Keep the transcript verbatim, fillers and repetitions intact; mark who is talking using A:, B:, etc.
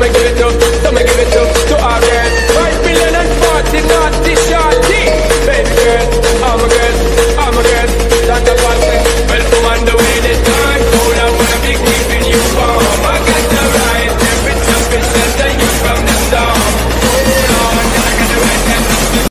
A: me give it up, so me give it up to all them. Five million and forty naughty